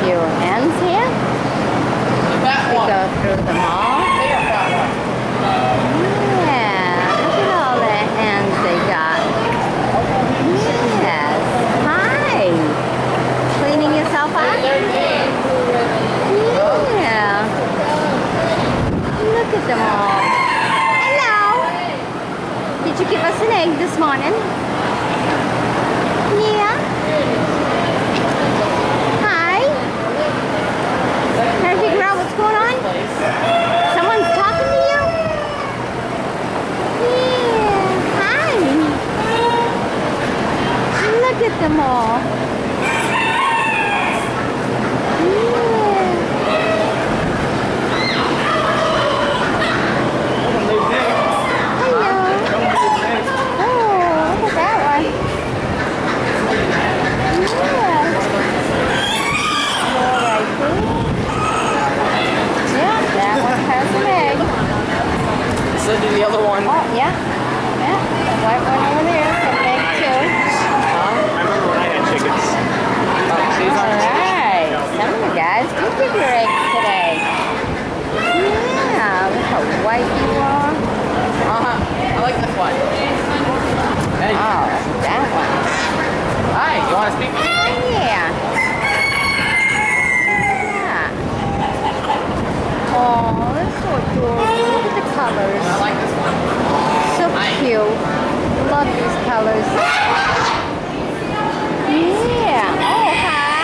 few hens here. We go through them all. Yeah, look at all the hens they got. Yes. Hi. Cleaning yourself up? Yeah. Look at them all. Hello. Did you give us an egg this morning? Yeah. Hi. Trying to figure out what's going on? Someone's talking to you? Yeah. Hi. Look at them all. So do the other one. Oh, yeah. Yeah. The white one over there. It's a big too. I remember when I had chickens. Alright. Some of you guys did give your eggs today. Yeah. Look how white you are. I like this one. Hey. Oh, that one. Hi, you want to speak to me? Oh, yeah. Yeah. Oh, that's so adorable. Look at the colors. I like this one. So cute. Love these colors. Yeah. Oh, hi.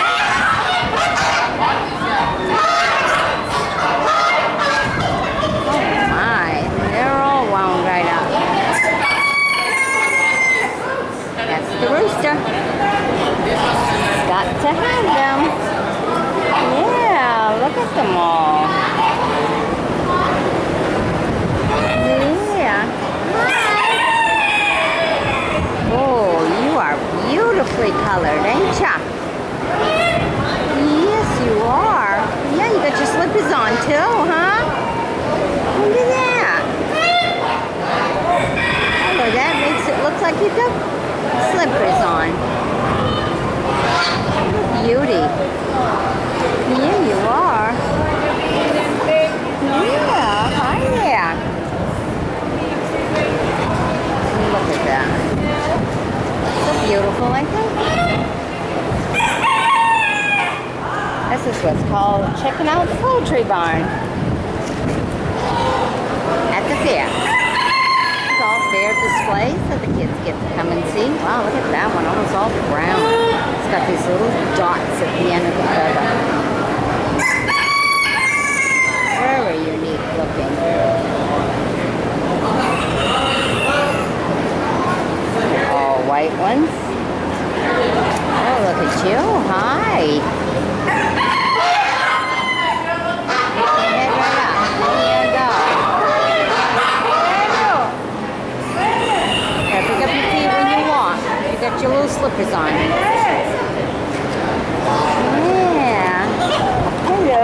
Oh, my. They're all wound right up. That's the rooster. Got to have them. Yeah, look at them all. Yeah. Oh, you are beautifully colored, ain't ya? Yes, you are. Yeah, you got your slippers on too, huh? Look at that. Oh, that makes it look like you got slippers on. Beauty. Yeah, you are. Yeah, hi there. Look at that. So beautiful, I think. This is what's called checking out the poultry barn at the fair. It's all fair display so the kids get to come and see. Wow, look at that one, almost all brown. It's got these little dots at the end of the feather. Very unique looking. All white ones. Oh, look at you. Hi. Head right up. There you go. There, pick up your feet when you walk. You got your little slippers on. Yeah. Hello.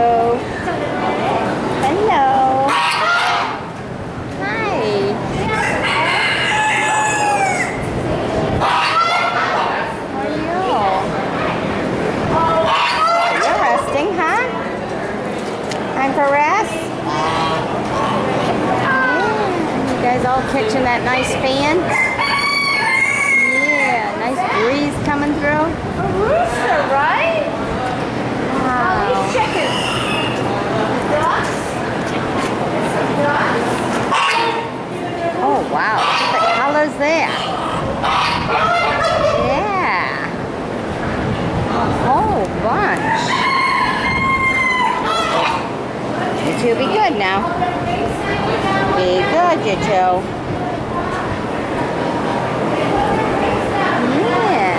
Hello. Hi. How are you? Oh, you're resting, huh? Time for rest? Yeah. You guys all catching that nice fan? Yeah, nice breeze coming through. A rooster, right? Wow. These chickens. Ducks. Oh, wow. Look at the colors there. Yeah. A whole bunch. You two be good now. Be good, you two. Yeah.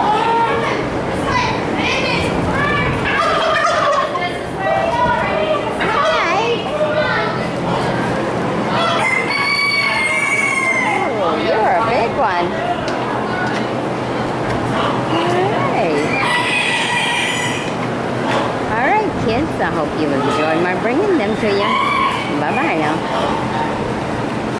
You're a big one. All right, kids. I hope you enjoyed my bringing them to you. Bye-bye now.